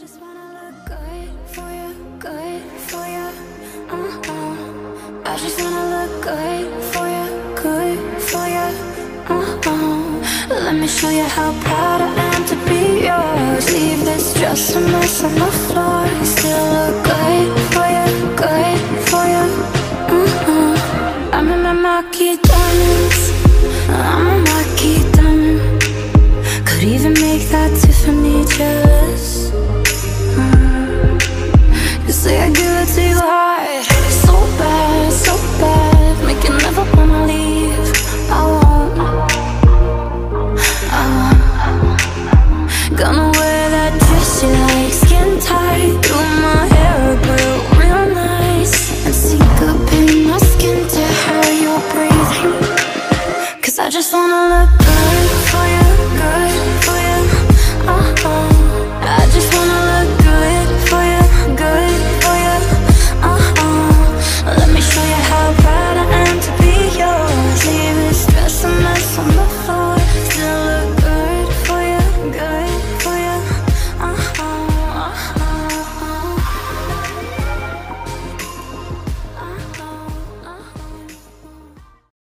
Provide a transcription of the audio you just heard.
just wanna look good for you, good for you. I just wanna look good for you, good for you. Let me show you how proud I am to be yours. Leave this dress a mess on the floor. Still look good for you, good for you. I'm in my marquee diamonds. I'm a marquee diamond. Could even make that Tiffany jealous.